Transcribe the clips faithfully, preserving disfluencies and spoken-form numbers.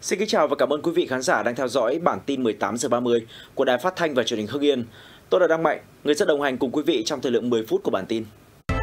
Xin kính chào và cảm ơn quý vị khán giả đang theo dõi bản tin mười tám giờ ba mươi của Đài Phát thanh và Truyền hình Hưng Yên. Tôi là Đăng Mạnh, người sẽ đồng hành cùng quý vị trong thời lượng mười phút của bản tin.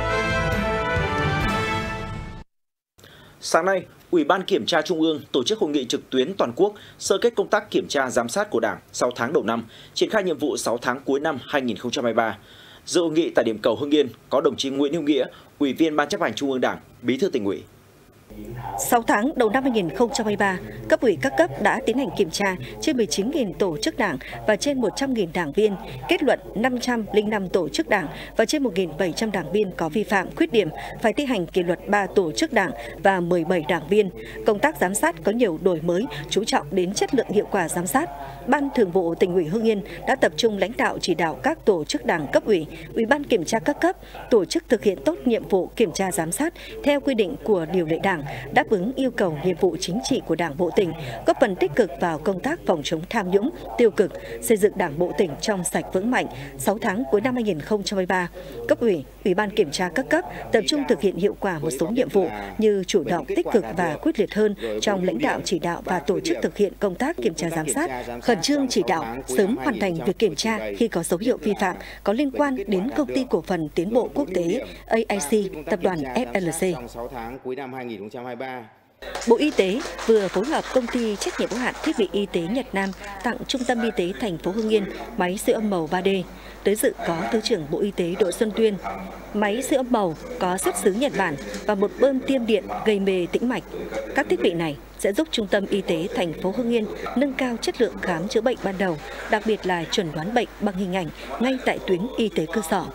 Sáng nay, Ủy ban Kiểm tra Trung ương tổ chức hội nghị trực tuyến toàn quốc sơ kết công tác kiểm tra giám sát của Đảng sáu tháng đầu năm, triển khai nhiệm vụ sáu tháng cuối năm hai nghìn không trăm hai mươi ba. Dự hội nghị tại điểm cầu Hưng Yên có đồng chí Nguyễn Hữu Nghĩa, Ủy viên Ban Chấp hành Trung ương Đảng, Bí thư Tỉnh ủy. sáu tháng đầu năm hai nghìn không trăm hai mươi ba, cấp ủy các cấp đã tiến hành kiểm tra trên mười chín nghìn tổ chức đảng và trên một trăm nghìn đảng viên, kết luận năm trăm lẻ năm tổ chức đảng và trên một nghìn bảy trăm đảng viên có vi phạm, khuyết điểm, phải thi hành kỷ luật ba tổ chức đảng và mười bảy đảng viên. Công tác giám sát có nhiều đổi mới, chú trọng đến chất lượng hiệu quả giám sát. Ban Thường vụ Tỉnh ủy Hưng Yên đã tập trung lãnh đạo chỉ đạo các tổ chức đảng cấp ủy, Ủy ban kiểm tra các cấp tổ chức thực hiện tốt nhiệm vụ kiểm tra giám sát theo quy định của điều lệ Đảng, đáp ứng yêu cầu nhiệm vụ chính trị của Đảng bộ tỉnh, góp phần tích cực vào công tác phòng chống tham nhũng, tiêu cực, xây dựng Đảng bộ tỉnh trong sạch vững mạnh. sáu tháng cuối năm hai nghìn không trăm hai mươi ba, cấp ủy, Ủy ban kiểm tra các cấp tập trung thực hiện hiệu quả một số nhiệm vụ như chủ động, tích cực và quyết liệt hơn trong lãnh đạo chỉ đạo và tổ chức thực hiện công tác kiểm tra giám sát, khẩn trương chỉ đạo sớm hoàn thành việc kiểm tra khi có dấu hiệu vi phạm có liên quan đến Công ty Cổ phần Tiến bộ Quốc tế A I C, Tập đoàn F L C. Bộ Y tế vừa phối hợp công ty trách nhiệm hữu hạn thiết bị y tế Nhật Nam tặng Trung tâm Y tế thành phố Hưng Yên máy siêu âm màu ba D. Tới dự có Thứ trưởng Bộ Y tế Đỗ Xuân Tuyên. Máy siêu âm màu có xuất xứ Nhật Bản và một bơm tiêm điện gây mê tĩnh mạch. Các thiết bị này sẽ giúp Trung tâm Y tế thành phố Hưng Yên nâng cao chất lượng khám chữa bệnh ban đầu, đặc biệt là chẩn đoán bệnh bằng hình ảnh ngay tại tuyến y tế cơ sở.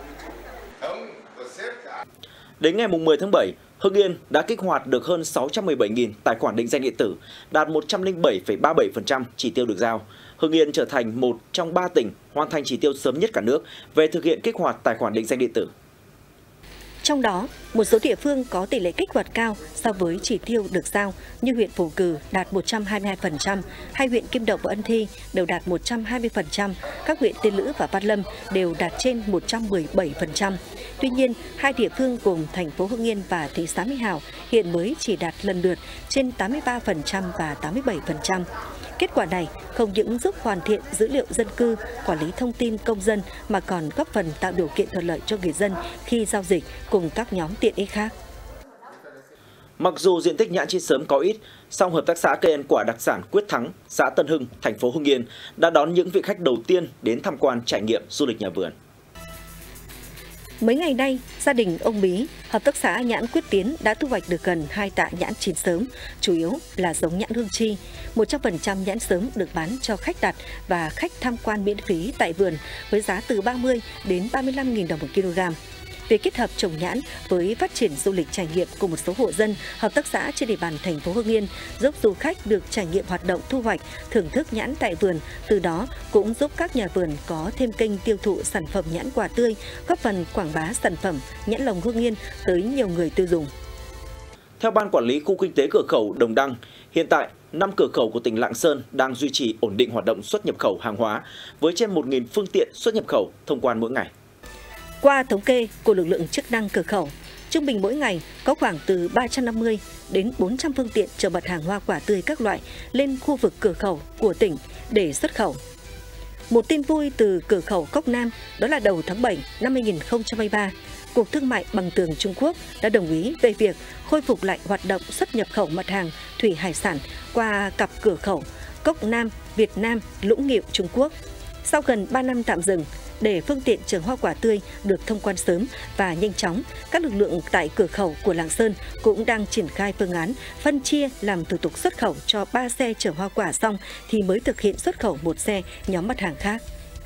Đến ngày mười tháng bảy, Hưng Yên đã kích hoạt được hơn sáu trăm mười bảy nghìn tài khoản định danh điện tử, đạt một trăm lẻ bảy phẩy ba mươi bảy phần trăm chỉ tiêu được giao. Hưng Yên trở thành một trong ba tỉnh hoàn thành chỉ tiêu sớm nhất cả nước về thực hiện kích hoạt tài khoản định danh điện tử. Trong đó, một số địa phương có tỷ lệ kích hoạt cao so với chỉ tiêu được giao như huyện Phù Cử đạt một trăm hai mươi hai phần trăm, hai huyện Kim Động và Ân Thi đều đạt một trăm hai mươi phần trăm, các huyện Tiên Lữ và Văn Lâm đều đạt trên một trăm mười bảy phần trăm. Tuy nhiên, hai địa phương gồm thành phố Hưng Yên và thị xã Mỹ Hào hiện mới chỉ đạt lần lượt trên tám mươi ba phần trăm và tám mươi bảy phần trăm. Kết quả này không những giúp hoàn thiện dữ liệu dân cư, quản lý thông tin công dân mà còn góp phần tạo điều kiện thuận lợi cho người dân khi giao dịch cùng các nhóm tiện ích khác. Mặc dù diện tích nhãn chín sớm có ít, song hợp tác xã cây ăn quả đặc sản Quyết Thắng, xã Tân Hưng, thành phố Hưng Yên đã đón những vị khách đầu tiên đến tham quan trải nghiệm du lịch nhà vườn. Mấy ngày nay, gia đình ông Bí, hợp tác xã nhãn Quyết Tiến đã thu hoạch được gần hai tạ nhãn chín sớm, chủ yếu là giống nhãn hương chi. một trăm phần trăm nhãn sớm được bán cho khách đặt và khách tham quan miễn phí tại vườn với giá từ ba mươi đến ba mươi lăm nghìn đồng một kg. Việc kết hợp trồng nhãn với phát triển du lịch trải nghiệm của một số hộ dân, hợp tác xã trên địa bàn thành phố Hưng Yên giúp du khách được trải nghiệm hoạt động thu hoạch, thưởng thức nhãn tại vườn, từ đó cũng giúp các nhà vườn có thêm kênh tiêu thụ sản phẩm nhãn quả tươi, góp phần quảng bá sản phẩm nhãn lồng Hưng Yên tới nhiều người tiêu dùng. Theo Ban Quản lý Khu Kinh tế Cửa khẩu Đồng Đăng, hiện tại năm cửa khẩu của tỉnh Lạng Sơn đang duy trì ổn định hoạt động xuất nhập khẩu hàng hóa với trên một nghìn phương tiện xuất nhập khẩu thông quan mỗi ngày. Qua thống kê của lực lượng chức năng cửa khẩu, trung bình mỗi ngày có khoảng từ ba trăm năm mươi đến bốn trăm phương tiện chở mặt hàng hoa quả tươi các loại lên khu vực cửa khẩu của tỉnh để xuất khẩu. Một tin vui từ cửa khẩu Cốc Nam đó là đầu tháng bảy năm hai nghìn không trăm hai mươi ba, Cục Thương mại Bằng tường Trung Quốc đã đồng ý về việc khôi phục lại hoạt động xuất nhập khẩu mặt hàng thủy hải sản qua cặp cửa khẩu Cốc Nam, Việt Nam, Lũng Nghịu, Trung Quốc. Sau gần ba năm tạm dừng, để phương tiện chở hoa quả tươi được thông quan sớm và nhanh chóng, các lực lượng tại cửa khẩu của Lạng Sơn cũng đang triển khai phương án phân chia làm thủ tục xuất khẩu cho ba xe chở hoa quả xong thì mới thực hiện xuất khẩu một xe nhóm mặt hàng khác.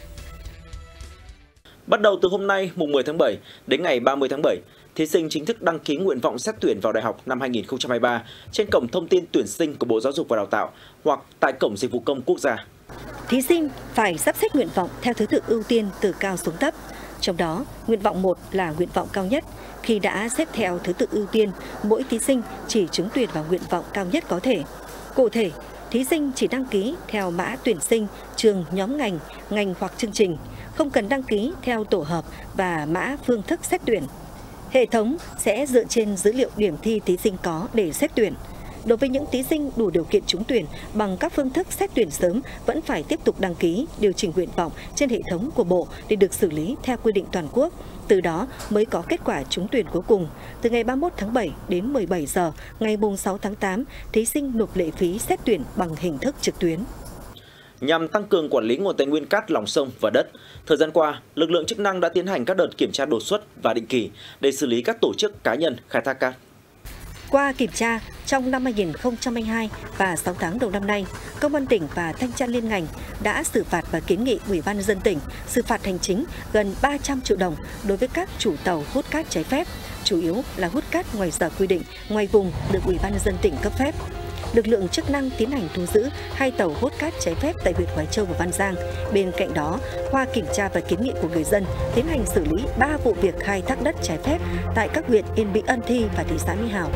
Bắt đầu từ hôm nay, mùng mười tháng bảy đến ngày ba mươi tháng bảy, thí sinh chính thức đăng ký nguyện vọng xét tuyển vào đại học năm hai nghìn không trăm hai mươi ba trên cổng thông tin tuyển sinh của Bộ Giáo dục và Đào tạo hoặc tại cổng dịch vụ công quốc gia. Thí sinh phải sắp xếp nguyện vọng theo thứ tự ưu tiên từ cao xuống thấp. Trong đó, nguyện vọng một là nguyện vọng cao nhất. Khi đã xếp theo thứ tự ưu tiên, mỗi thí sinh chỉ trúng tuyển vào nguyện vọng cao nhất có thể. Cụ thể, thí sinh chỉ đăng ký theo mã tuyển sinh, trường, nhóm ngành, ngành hoặc chương trình, không cần đăng ký theo tổ hợp và mã phương thức xét tuyển. Hệ thống sẽ dựa trên dữ liệu điểm thi thí sinh có để xét tuyển. Đối với những thí sinh đủ điều kiện trúng tuyển bằng các phương thức xét tuyển sớm vẫn phải tiếp tục đăng ký, điều chỉnh nguyện vọng trên hệ thống của Bộ để được xử lý theo quy định toàn quốc. Từ đó mới có kết quả trúng tuyển cuối cùng. Từ ngày ba mươi mốt tháng bảy đến mười bảy giờ ngày sáu tháng tám, thí sinh nộp lệ phí xét tuyển bằng hình thức trực tuyến. Nhằm tăng cường quản lý nguồn tài nguyên cát lòng sông và đất, thời gian qua, lực lượng chức năng đã tiến hành các đợt kiểm tra đột xuất và định kỳ để xử lý các tổ chức cá nhân khai thác cát. Qua kiểm tra, trong năm hai nghìn không trăm hai mươi hai và sáu tháng đầu năm nay, Công an tỉnh và Thanh tra liên ngành đã xử phạt và kiến nghị Ủy ban nhân dân tỉnh xử phạt hành chính gần ba trăm triệu đồng đối với các chủ tàu hút cát trái phép, chủ yếu là hút cát ngoài giờ quy định, ngoài vùng được Ủy ban nhân dân tỉnh cấp phép. Lực lượng chức năng tiến hành thu giữ hai tàu hút cát trái phép tại huyện Khoái Châu và Văn Giang. Bên cạnh đó, qua kiểm tra và kiến nghị của người dân, tiến hành xử lý ba vụ việc khai thác đất trái phép tại các huyện Yên Bỉ, Ân Thi và thị xã Mỹ Hào.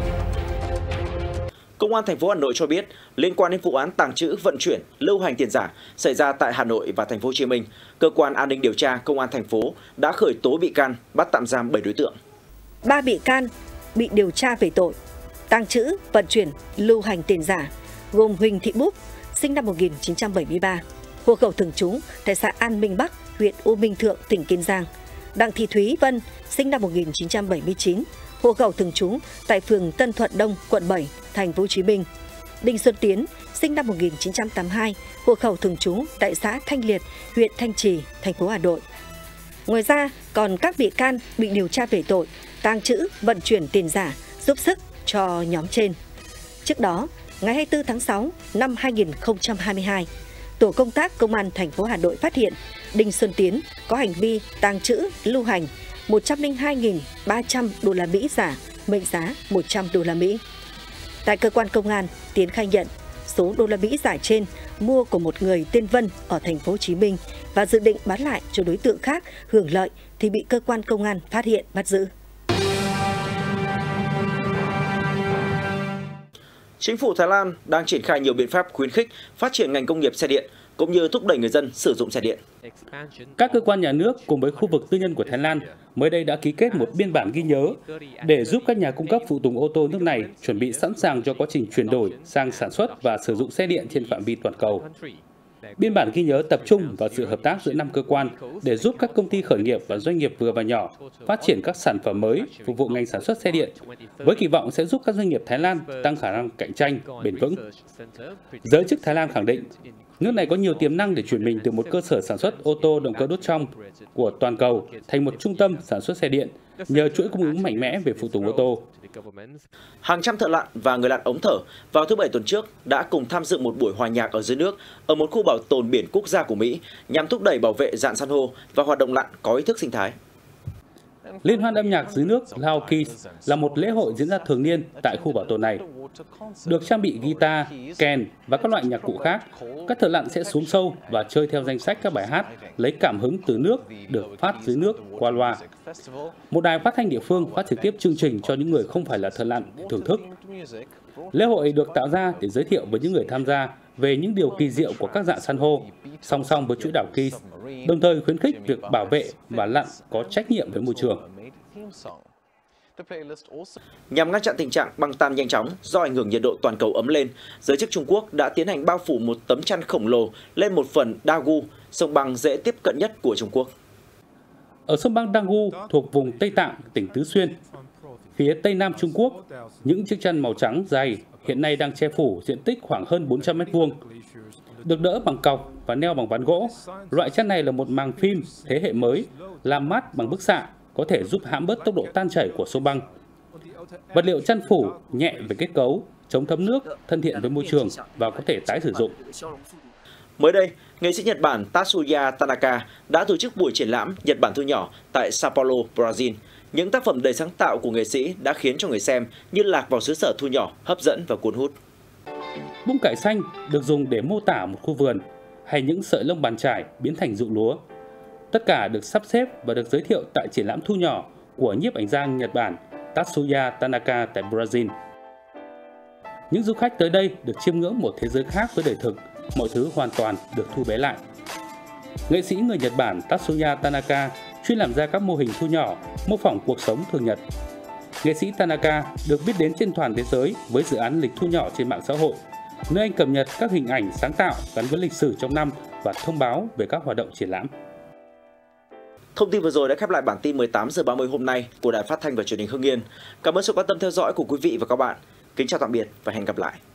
Công an thành phố Hà Nội cho biết, liên quan đến vụ án tàng trữ, vận chuyển, lưu hành tiền giả xảy ra tại Hà Nội và thành phố Hồ Chí Minh, cơ quan an ninh điều tra Công an thành phố đã khởi tố bị can, bắt tạm giam bảy đối tượng. Ba bị can bị điều tra về tội tàng trữ, vận chuyển, lưu hành tiền giả, gồm Huỳnh Thị Búp, sinh năm một nghìn chín trăm bảy mươi ba, hộ khẩu thường trú tại xã An Minh Bắc, huyện U Minh Thượng, tỉnh Kiên Giang; Đặng Thị Thúy Vân, sinh năm một nghìn chín trăm bảy mươi chín, hộ khẩu thường trú tại phường Tân Thuận Đông, quận bảy, thành phố Hồ Chí Minh; Đinh Xuân Tiến, sinh năm một nghìn chín trăm tám mươi hai, hộ khẩu thường trú tại xã Thanh Liệt, huyện Thanh Trì, thành phố Hà Nội. Ngoài ra, còn các bị can bị điều tra về tội tàng trữ, vận chuyển tiền giả, giúp sức cho nhóm trên. Trước đó, ngày hai mươi tư tháng sáu năm hai nghìn không trăm hai mươi hai, tổ công tác Công an thành phố Hà Nội phát hiện Đinh Xuân Tiến có hành vi tàng trữ, lưu hành một trăm lẻ hai nghìn ba trăm đô la Mỹ giả mệnh giá một trăm đô la Mỹ. Tại cơ quan công an, Tiến khai nhận số đô la Mỹ giả trên mua của một người tên Vân ở thành phố Hồ Chí Minh và dự định bán lại cho đối tượng khác hưởng lợi thì bị cơ quan công an phát hiện bắt giữ. Chính phủ Thái Lan đang triển khai nhiều biện pháp khuyến khích phát triển ngành công nghiệp xe điện cũng như thúc đẩy người dân sử dụng xe điện. Các cơ quan nhà nước cùng với khu vực tư nhân của Thái Lan mới đây đã ký kết một biên bản ghi nhớ để giúp các nhà cung cấp phụ tùng ô tô nước này chuẩn bị sẵn sàng cho quá trình chuyển đổi sang sản xuất và sử dụng xe điện trên phạm vi toàn cầu. Biên bản ghi nhớ tập trung vào sự hợp tác giữa năm cơ quan để giúp các công ty khởi nghiệp và doanh nghiệp vừa và nhỏ phát triển các sản phẩm mới phục vụ ngành sản xuất xe điện, với kỳ vọng sẽ giúp các doanh nghiệp Thái Lan tăng khả năng cạnh tranh bền vững. Giới chức Thái Lan khẳng định, nước này có nhiều tiềm năng để chuyển mình từ một cơ sở sản xuất ô tô động cơ đốt trong của toàn cầu thành một trung tâm sản xuất xe điện nhờ chuỗi cung ứng mạnh mẽ về phụ tùng ô tô. Hàng trăm thợ lặn và người lặn ống thở vào thứ Bảy tuần trước đã cùng tham dự một buổi hòa nhạc ở dưới nước ở một khu bảo tồn biển quốc gia của Mỹ nhằm thúc đẩy bảo vệ rạn san hô và hoạt động lặn có ý thức sinh thái. Liên hoan âm nhạc dưới nước Lao Keys là một lễ hội diễn ra thường niên tại khu bảo tồn này. Được trang bị guitar, kèn và các loại nhạc cụ khác, các thợ lặn sẽ xuống sâu và chơi theo danh sách các bài hát lấy cảm hứng từ nước được phát dưới nước qua loa. Một đài phát thanh địa phương phát trực tiếp chương trình cho những người không phải là thợ lặn để thưởng thức. Lễ hội được tạo ra để giới thiệu với những người tham gia về những điều kỳ diệu của các rạn san hô, song song với chuỗi đảo Keys, đồng thời khuyến khích việc bảo vệ và lặn có trách nhiệm với môi trường. Nhằm ngăn chặn tình trạng băng tan nhanh chóng do ảnh hưởng nhiệt độ toàn cầu ấm lên, giới chức Trung Quốc đã tiến hành bao phủ một tấm chăn khổng lồ lên một phần Daegu, sông băng dễ tiếp cận nhất của Trung Quốc. Ở sông băng Daegu thuộc vùng Tây Tạng, tỉnh Tứ Xuyên, phía tây nam Trung Quốc, những chiếc chăn màu trắng dày hiện nay đang che phủ diện tích khoảng hơn bốn trăm mét vuông. Được đỡ bằng cọc và neo bằng ván gỗ, loại chăn này là một màng phim thế hệ mới, làm mát bằng bức xạ, có thể giúp hãm bớt tốc độ tan chảy của sông băng. Vật liệu chăn phủ nhẹ về kết cấu, chống thấm nước, thân thiện với môi trường và có thể tái sử dụng. Mới đây, nghệ sĩ Nhật Bản Tatsuya Tanaka đã tổ chức buổi triển lãm Nhật Bản thu nhỏ tại Sao Paulo, Brazil. Những tác phẩm đầy sáng tạo của nghệ sĩ đã khiến cho người xem như lạc vào xứ sở thu nhỏ, hấp dẫn và cuốn hút. Bung cải xanh được dùng để mô tả một khu vườn, hay những sợi lông bàn chải biến thành ruộng lúa. Tất cả được sắp xếp và được giới thiệu tại triển lãm thu nhỏ của nhiếp ảnh gia Nhật Bản Tatsuya Tanaka tại Brazil. Những du khách tới đây được chiêm ngưỡng một thế giới khác với đời thực, mọi thứ hoàn toàn được thu bé lại. Nghệ sĩ người Nhật Bản Tatsuya Tanaka chuyên làm ra các mô hình thu nhỏ, mô phỏng cuộc sống thường nhật. Nghệ sĩ Tanaka được biết đến trên toàn thế giới với dự án Lịch thu nhỏ trên mạng xã hội, nơi anh cập nhật các hình ảnh sáng tạo gắn với lịch sử trong năm và thông báo về các hoạt động triển lãm. Thông tin vừa rồi đã khép lại bản tin mười tám giờ ba mươi hôm nay của Đài Phát thanh và Truyền hình Hưng Yên. Cảm ơn sự quan tâm theo dõi của quý vị và các bạn. Kính chào tạm biệt và hẹn gặp lại.